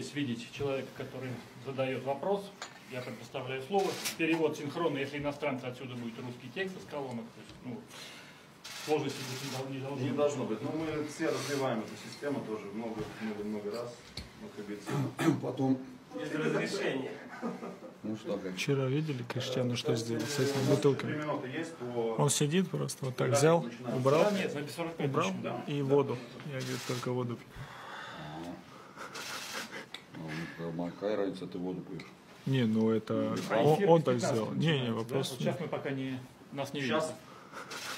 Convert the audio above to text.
Видеть человека, который задает вопрос, я предоставляю слово. Перевод синхронный, если иностранцы, отсюда будет русский текст из колонок. То есть, ну, сложности не должно быть. Не должно быть. Но мы все развиваем эту систему тоже много раз. Ну, как говорится. Потом. Есть разрешение. Ну что, как? Вчера видели, Криштиану что сделал с этими бутылками? Он сидит просто, вот так взял, убрал, Нет, на 45 убрал начнем, да. и воду. Я, говорю, только воду пью. Ну, какая разница, ты воду пьешь? Не, ну это А эфир он без так 15 сделал. начинается, Не, да? вопрос. Вот сейчас мы пока нас не видим. Сейчас